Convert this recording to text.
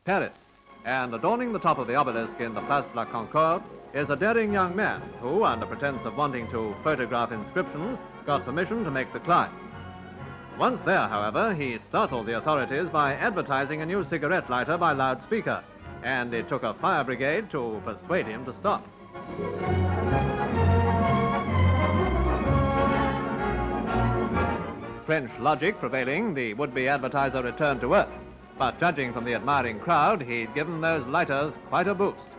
Paris, and adorning the top of the obelisk in the Place de la Concorde is a daring young man who, under pretense of wanting to photograph inscriptions, got permission to make the climb. Once there, however, he startled the authorities by advertising a new cigarette lighter by loudspeaker, and it took a fire brigade to persuade him to stop. French logic prevailing, the would-be advertiser returned to earth. But judging from the admiring crowd, he'd given those lighters quite a boost.